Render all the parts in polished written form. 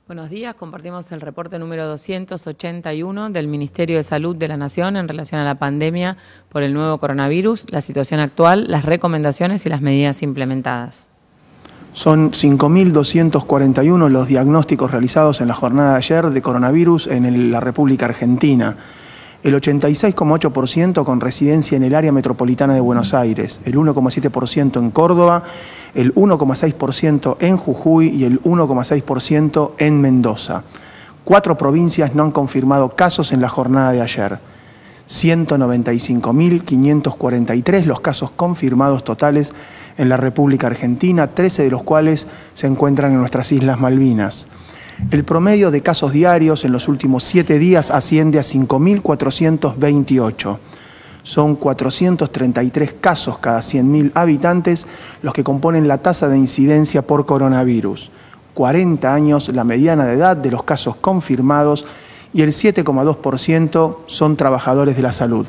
Buenos días, compartimos el reporte número 281 del Ministerio de Salud de la Nación en relación a la pandemia por el nuevo coronavirus, la situación actual, las recomendaciones y las medidas implementadas. Son 5.241 los diagnósticos realizados en la jornada de ayer de coronavirus en la República Argentina. El 86,8% con residencia en el área metropolitana de Buenos Aires, el 1,7% en Córdoba, el 1,6% en Jujuy y el 1,6% en Mendoza. 4 provincias no han confirmado casos en la jornada de ayer. 195.543 los casos confirmados totales en la República Argentina, 13 de los cuales se encuentran en nuestras Islas Malvinas. El promedio de casos diarios en los últimos 7 días asciende a 5.428. Son 433 casos cada 100.000 habitantes los que componen la tasa de incidencia por coronavirus. 40 años la mediana de edad de los casos confirmados y el 7,2% son trabajadores de la salud.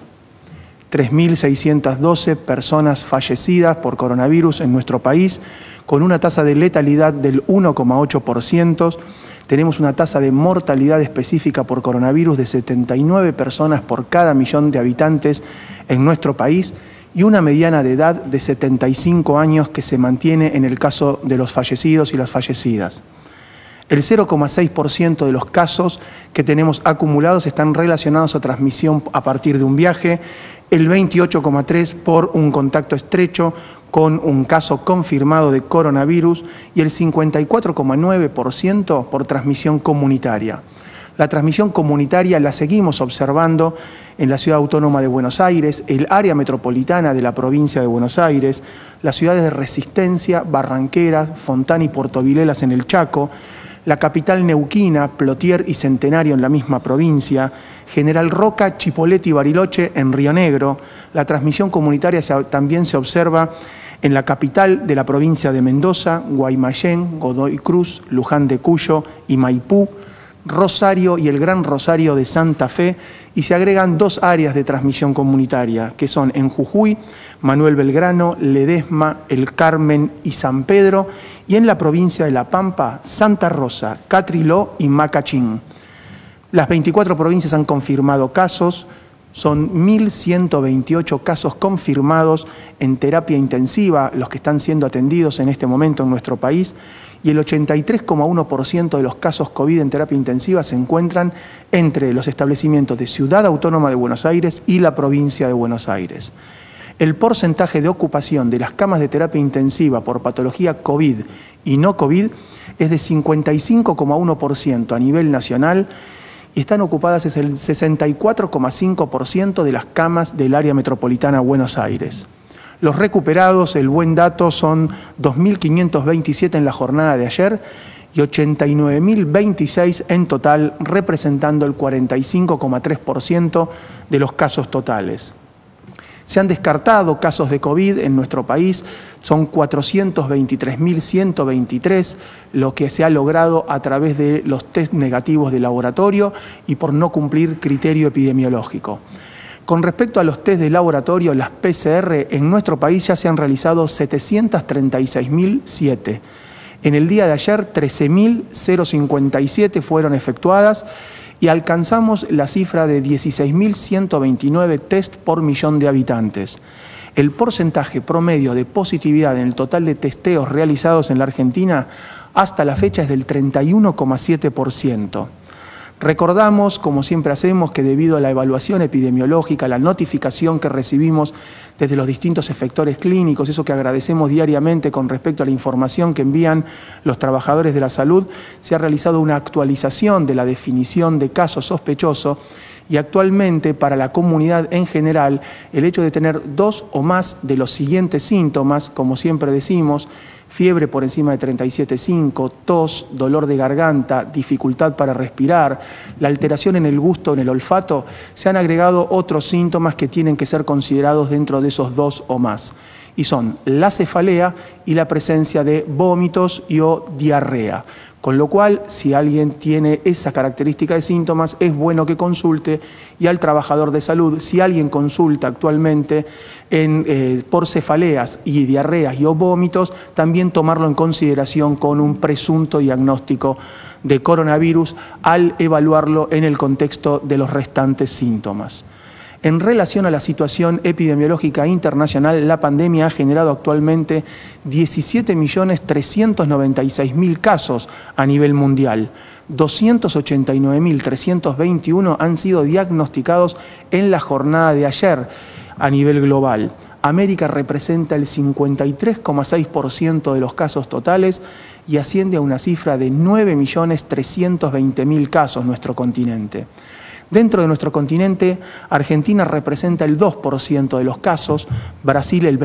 3.612 personas fallecidas por coronavirus en nuestro país, con una tasa de letalidad del 1,8%. Tenemos una tasa de mortalidad específica por coronavirus de 79 personas por cada millón de habitantes en nuestro país y una mediana de edad de 75 años que se mantiene en el caso de los fallecidos y las fallecidas. El 0,6% de los casos que tenemos acumulados están relacionados a transmisión a partir de un viaje, el 28,3% por un contacto estrecho con un caso confirmado de coronavirus y el 54,9% por transmisión comunitaria. La transmisión comunitaria la seguimos observando en la Ciudad Autónoma de Buenos Aires, el área metropolitana de la provincia de Buenos Aires, las ciudades de Resistencia, Barranqueras, Fontana y Puerto Vilelas en el Chaco, la capital neuquina, Plotier y Centenario en la misma provincia, General Roca, Chipoleti y Bariloche en Río Negro. La transmisión comunitaria también se observa en la capital de la provincia de Mendoza, Guaymallén, Godoy Cruz, Luján de Cuyo y Maipú, Rosario y el Gran Rosario de Santa Fe, y se agregan 2 áreas de transmisión comunitaria, que son en Jujuy, Manuel Belgrano, Ledesma, El Carmen y San Pedro, y en la provincia de La Pampa, Santa Rosa, Catriló y Macachín. Las 24 provincias han confirmado casos, son 1.128 casos confirmados en terapia intensiva, los que están siendo atendidos en este momento en nuestro país, y el 83,1% de los casos COVID en terapia intensiva se encuentran entre los establecimientos de Ciudad Autónoma de Buenos Aires y la provincia de Buenos Aires. El porcentaje de ocupación de las camas de terapia intensiva por patología COVID y no COVID es de 55,1% a nivel nacional y están ocupadas es el 64,5% de las camas del área metropolitana Buenos Aires. Los recuperados, el buen dato, son 2.527 en la jornada de ayer y 89.026 en total, representando el 45,3% de los casos totales. Se han descartado casos de COVID en nuestro país, son 423.123, lo que se ha logrado a través de los test negativos de laboratorio y por no cumplir criterio epidemiológico. Con respecto a los test de laboratorio, las PCR, en nuestro país ya se han realizado 736.007. En el día de ayer, 13.057 fueron efectuadas y alcanzamos la cifra de 16.129 test por millón de habitantes. El porcentaje promedio de positividad en el total de testeos realizados en la Argentina hasta la fecha es del 31,7%. Recordamos, como siempre hacemos, que debido a la evaluación epidemiológica, la notificación que recibimos desde los distintos efectores clínicos, eso que agradecemos diariamente con respecto a la información que envían los trabajadores de la salud, se ha realizado una actualización de la definición de caso sospechoso y actualmente para la comunidad en general el hecho de tener 2 o más de los siguientes síntomas, como siempre decimos, fiebre por encima de 37,5, tos, dolor de garganta, dificultad para respirar, la alteración en el gusto, en el olfato, se han agregado otros síntomas que tienen que ser considerados dentro de esos 2 o más. y son la cefalea y la presencia de vómitos y o diarrea. Con lo cual, si alguien tiene esa característica de síntomas, es bueno que consulte, y al trabajador de salud, si alguien consulta actualmente por cefaleas y diarreas y o vómitos, también tomarlo en consideración con un presunto diagnóstico de coronavirus al evaluarlo en el contexto de los restantes síntomas. En relación a la situación epidemiológica internacional, la pandemia ha generado actualmente 17.396.000 casos a nivel mundial. 289.321 han sido diagnosticados en la jornada de ayer a nivel global. América representa el 53,6% de los casos totales y asciende a una cifra de 9.320.000 casos nuestro continente. Dentro de nuestro continente, Argentina representa el 2% de los casos, Brasil el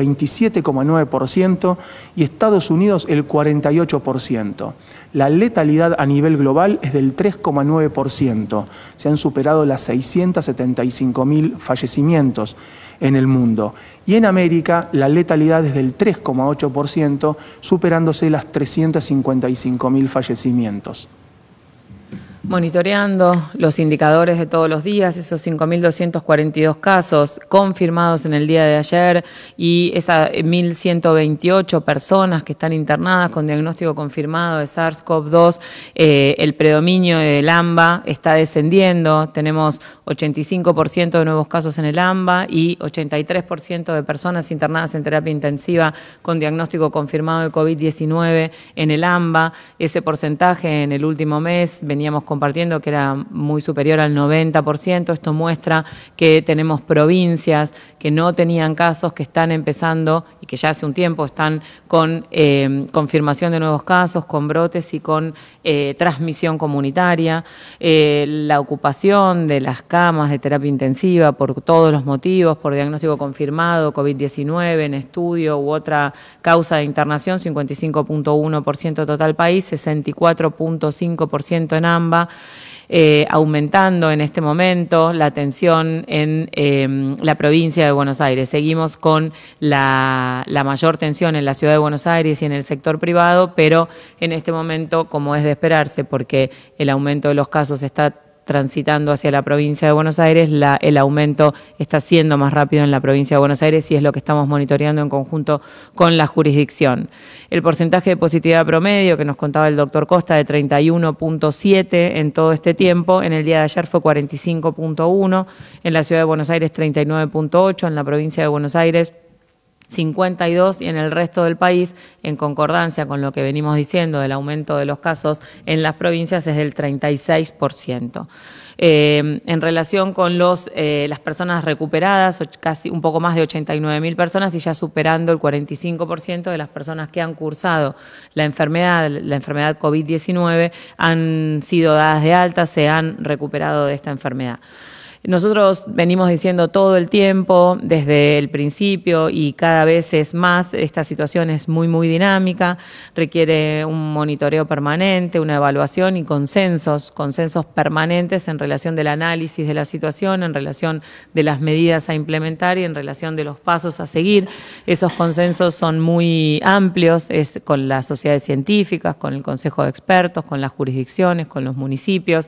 27,9% y Estados Unidos el 48%. La letalidad a nivel global es del 3,9%. Se han superado las 675.000 fallecimientos en el mundo. Y en América, la letalidad es del 3,8%, superándose las 355.000 fallecimientos. Monitoreando los indicadores de todos los días, esos 5.242 casos confirmados en el día de ayer y esas 1.128 personas que están internadas con diagnóstico confirmado de SARS-CoV-2, el predominio del AMBA está descendiendo. Tenemos 85% de nuevos casos en el AMBA y 83% de personas internadas en terapia intensiva con diagnóstico confirmado de COVID-19 en el AMBA. Ese porcentaje en el último mes veníamos compartiendo que era muy superior al 90%. Esto muestra que tenemos provincias que no tenían casos, que están empezando y que ya hace un tiempo están con confirmación de nuevos casos, con brotes y con transmisión comunitaria. La ocupación de las camas de terapia intensiva por todos los motivos, por diagnóstico confirmado, COVID-19 en estudio u otra causa de internación, 55,1% total país, 64,5% en AMBA. Aumentando en este momento la atención en la provincia de Buenos Aires. Seguimos con la mayor tensión en la ciudad de Buenos Aires y en el sector privado, pero en este momento, como es de esperarse, porque el aumento de los casos está transitando hacia la provincia de Buenos Aires, el aumento está siendo más rápido en la provincia de Buenos Aires y es lo que estamos monitoreando en conjunto con la jurisdicción. El porcentaje de positividad promedio que nos contaba el doctor Costa de 31,7 en todo este tiempo, en el día de ayer fue 45,1, en la ciudad de Buenos Aires 39,8, en la provincia de Buenos Aires 52 y en el resto del país, en concordancia con lo que venimos diciendo del aumento de los casos en las provincias, es del 36%. En relación con las personas recuperadas, casi un poco más de 89.000 personas y ya superando el 45% de las personas que han cursado la enfermedad COVID-19 han sido dadas de alta, se han recuperado de esta enfermedad. Nosotros venimos diciendo todo el tiempo, desde el principio y cada vez es más, esta situación es muy dinámica, requiere un monitoreo permanente, una evaluación y consensos permanentes en relación del análisis de la situación, en relación de las medidas a implementar y en relación de los pasos a seguir. Esos consensos son muy amplios, es con las sociedades científicas, con el Consejo de Expertos, con las jurisdicciones, con los municipios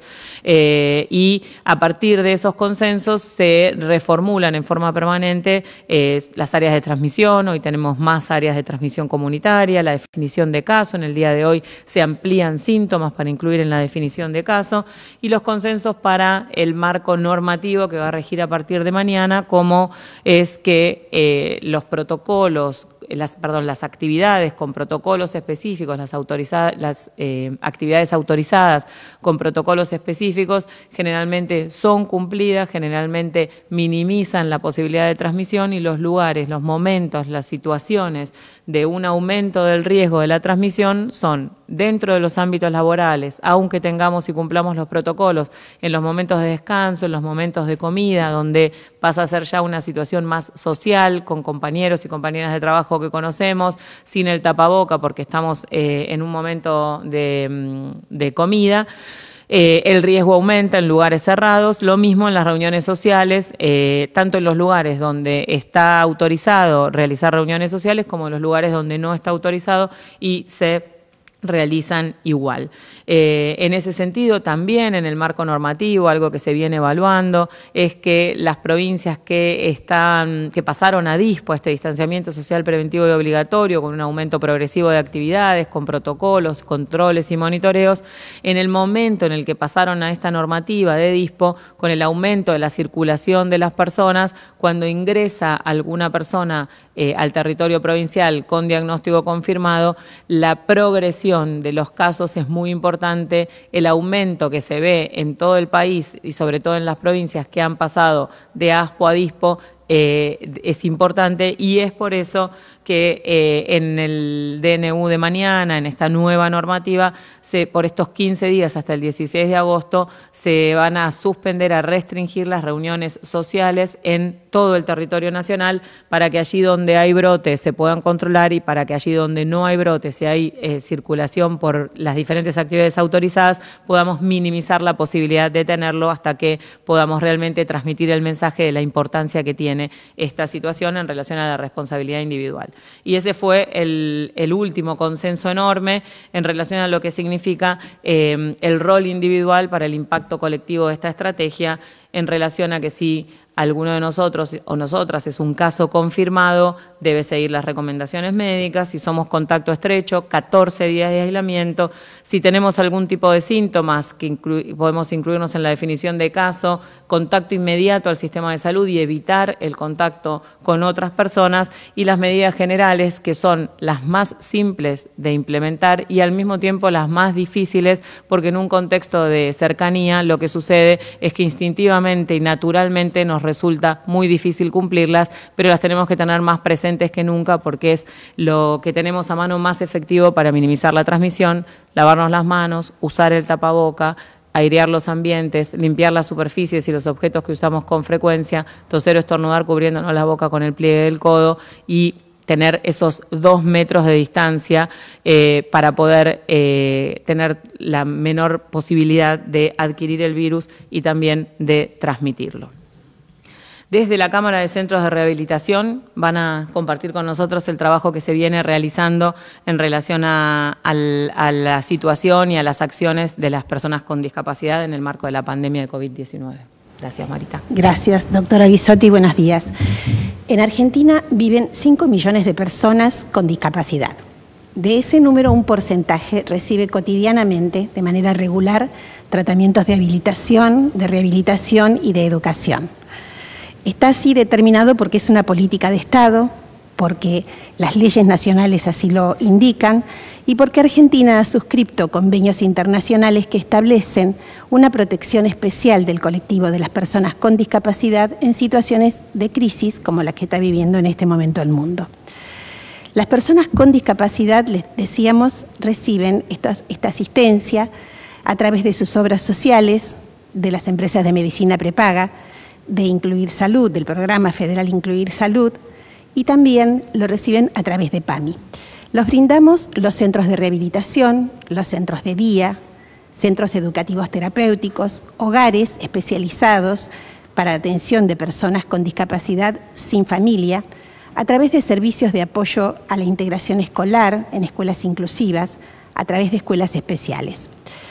y a partir de esos consensos se reformulan en forma permanente las áreas de transmisión. Hoy tenemos más áreas de transmisión comunitaria, la definición de caso. En el día de hoy se amplían síntomas para incluir en la definición de caso y los consensos para el marco normativo que va a regir a partir de mañana, como es que los protocolos, las actividades con protocolos específicos, las actividades autorizadas con protocolos específicos generalmente son cumplidas, generalmente minimizan la posibilidad de transmisión y los lugares, los momentos, las situaciones de un aumento del riesgo de la transmisión son dentro de los ámbitos laborales, aunque tengamos y cumplamos los protocolos, en los momentos de descanso, en los momentos de comida, donde pasa a ser ya una situación más social, con compañeros y compañeras de trabajo que conocemos, sin el tapaboca porque estamos en un momento de comida. El riesgo aumenta en lugares cerrados, lo mismo en las reuniones sociales, tanto en los lugares donde está autorizado realizar reuniones sociales como en los lugares donde no está autorizado y se realizan igual. En ese sentido, también en el marco normativo, algo que se viene evaluando es que las provincias que pasaron a DISPO, a este distanciamiento social preventivo y obligatorio, con un aumento progresivo de actividades, con protocolos, controles y monitoreos, en el momento en el que pasaron a esta normativa de DISPO, con el aumento de la circulación de las personas, cuando ingresa alguna persona al territorio provincial con diagnóstico confirmado, la progresión de los casos es muy importante, el aumento que se ve en todo el país y sobre todo en las provincias que han pasado de ASPO a DISPO es importante, y es por eso que en el DNU de mañana, en esta nueva normativa, por estos 15 días hasta el 16 de agosto, se van a suspender, a restringir las reuniones sociales en todo el territorio nacional, para que allí donde hay brotes se puedan controlar y para que allí donde no hay brotes, si hay circulación por las diferentes actividades autorizadas, podamos minimizar la posibilidad de tenerlo hasta que podamos realmente transmitir el mensaje de la importancia que tiene esta situación en relación a la responsabilidad individual. Y ese fue el último consenso enorme en relación a lo que significa el rol individual para el impacto colectivo de esta estrategia, en relación a que si alguno de nosotros o nosotras es un caso confirmado, debe seguir las recomendaciones médicas. Si somos contacto estrecho, 14 días de aislamiento. Si tenemos algún tipo de síntomas, que podemos incluirnos en la definición de caso, contacto inmediato al sistema de salud y evitar el contacto con otras personas. Y las medidas generales, que son las más simples de implementar y al mismo tiempo las más difíciles, porque en un contexto de cercanía lo que sucede es que instintivamente y naturalmente nos resulta muy difícil cumplirlas, pero las tenemos que tener más presentes que nunca, porque es lo que tenemos a mano más efectivo para minimizar la transmisión: lavarnos las manos, usar el tapaboca, airear los ambientes, limpiar las superficies y los objetos que usamos con frecuencia, toser o estornudar cubriéndonos la boca con el pliegue del codo y tener esos 2 metros de distancia para poder tener la menor posibilidad de adquirir el virus y también de transmitirlo. Desde la Cámara de Centros de Rehabilitación van a compartir con nosotros el trabajo que se viene realizando en relación a la situación y a las acciones de las personas con discapacidad en el marco de la pandemia de COVID-19. Gracias, Marita. Gracias, doctora Guisotti. Buenos días. En Argentina viven 5 millones de personas con discapacidad. De ese número, un porcentaje recibe cotidianamente, de manera regular, tratamientos de habilitación, de rehabilitación y de educación. Está así determinado porque es una política de Estado, porque las leyes nacionales así lo indican y porque Argentina ha suscrito convenios internacionales que establecen una protección especial del colectivo de las personas con discapacidad en situaciones de crisis como la que está viviendo en este momento el mundo. Las personas con discapacidad, les decíamos, reciben esta asistencia a través de sus obras sociales, de las empresas de medicina prepaga, de Incluir Salud, del programa federal Incluir Salud, y también lo reciben a través de PAMI. Los brindamos los centros de rehabilitación, los centros de día, centros educativos terapéuticos, hogares especializados para atención de personas con discapacidad sin familia, a través de servicios de apoyo a la integración escolar en escuelas inclusivas, a través de escuelas especiales.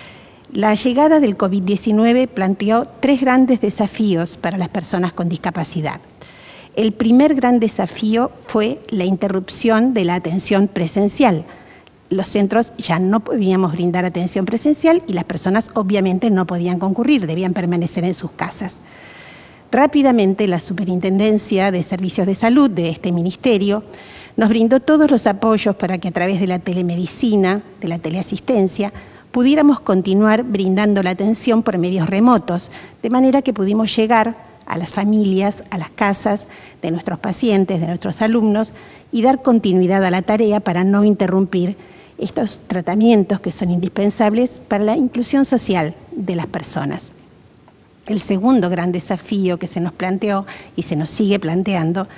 La llegada del COVID-19 planteó 3 grandes desafíos para las personas con discapacidad. El primer gran desafío fue la interrupción de la atención presencial. Los centros ya no podíamos brindar atención presencial y las personas obviamente no podían concurrir, debían permanecer en sus casas. Rápidamente la Superintendencia de Servicios de Salud de este ministerio nos brindó todos los apoyos para que a través de la telemedicina, de la teleasistencia, pudiéramos continuar brindando la atención por medios remotos, de manera que pudimos llegar a las familias, a las casas de nuestros pacientes, de nuestros alumnos, y dar continuidad a la tarea para no interrumpir estos tratamientos que son indispensables para la inclusión social de las personas. El segundo gran desafío que se nos planteó y se nos sigue planteando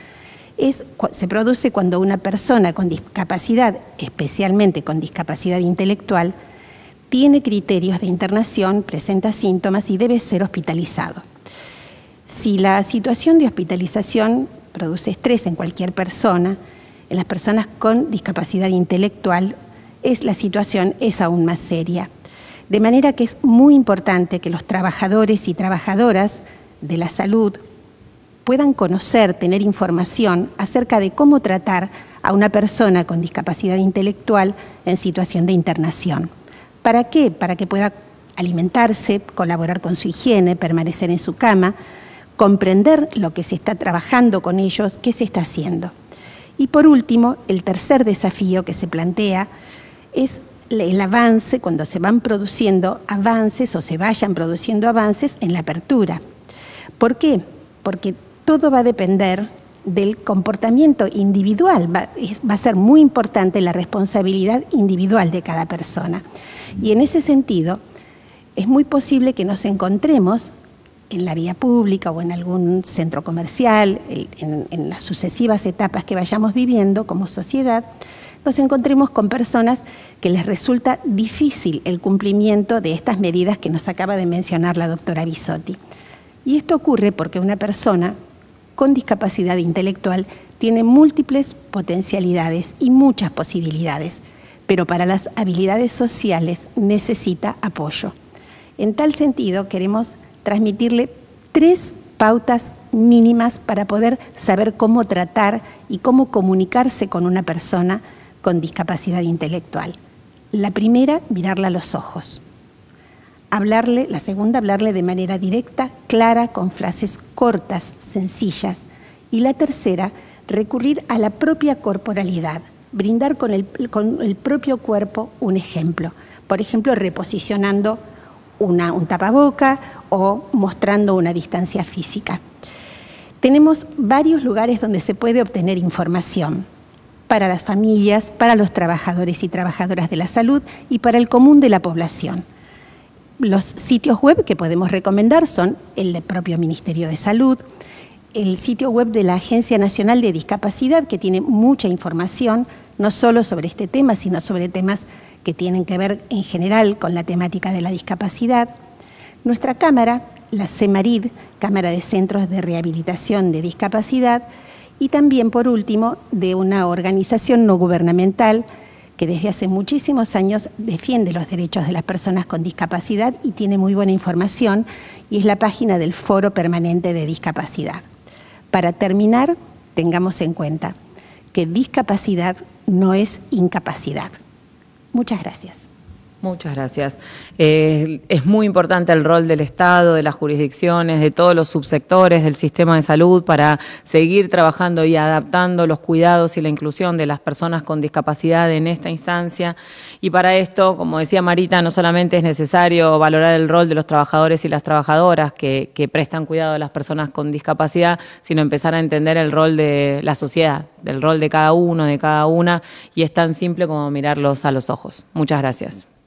se produce cuando una persona con discapacidad, especialmente con discapacidad intelectual, tiene criterios de internación, presenta síntomas y debe ser hospitalizado. Si la situación de hospitalización produce estrés en cualquier persona, en las personas con discapacidad intelectual, la situación es aún más seria. De manera que es muy importante que los trabajadores y trabajadoras de la salud puedan conocer, tener información acerca de cómo tratar a una persona con discapacidad intelectual en situación de internación. ¿Para qué? Para que pueda alimentarse, colaborar con su higiene, permanecer en su cama, comprender lo que se está trabajando con ellos, qué se está haciendo. Y por último, el tercer desafío que se plantea es el avance, cuando se van produciendo avances o se vayan produciendo avances en la apertura. ¿Por qué? Porque todo va a depender del comportamiento individual, va a ser muy importante la responsabilidad individual de cada persona. Y en ese sentido, es muy posible que nos encontremos en la vía pública o en algún centro comercial, en las sucesivas etapas que vayamos viviendo como sociedad, nos encontremos con personas que les resulta difícil el cumplimiento de estas medidas que nos acaba de mencionar la doctora Bisotti. Y esto ocurre porque una persona con discapacidad intelectual tiene múltiples potencialidades y muchas posibilidades, pero para las habilidades sociales necesita apoyo. En tal sentido, queremos transmitirle 3 pautas mínimas para poder saber cómo tratar y cómo comunicarse con una persona con discapacidad intelectual. La primera, mirarla a los ojos. La segunda, hablarle de manera directa, clara, con frases cortas, sencillas. Y la tercera, recurrir a la propia corporalidad, brindar con el propio cuerpo un ejemplo. Por ejemplo, reposicionando un tapaboca o mostrando una distancia física. Tenemos varios lugares donde se puede obtener información para las familias, para los trabajadores y trabajadoras de la salud y para el común de la población. Los sitios web que podemos recomendar son el del propio Ministerio de Salud, el sitio web de la Agencia Nacional de Discapacidad, que tiene mucha información, no solo sobre este tema, sino sobre temas que tienen que ver en general con la temática de la discapacidad. Nuestra Cámara, la CEMARID, Cámara de Centros de Rehabilitación de Discapacidad, y también, por último, de una organización no gubernamental que desde hace muchísimos años defiende los derechos de las personas con discapacidad y tiene muy buena información, y es la página del Foro Permanente de Discapacidad. Para terminar, tengamos en cuenta que discapacidad no es incapacidad. Muchas gracias. Muchas gracias. Es muy importante el rol del Estado, de las jurisdicciones, de todos los subsectores del sistema de salud para seguir trabajando y adaptando los cuidados y la inclusión de las personas con discapacidad en esta instancia. Y para esto, como decía Marita, no solamente es necesario valorar el rol de los trabajadores y las trabajadoras que prestan cuidado a las personas con discapacidad, sino empezar a entender el rol de la sociedad, del rol de cada uno, de cada una, y es tan simple como mirarlos a los ojos. Muchas gracias.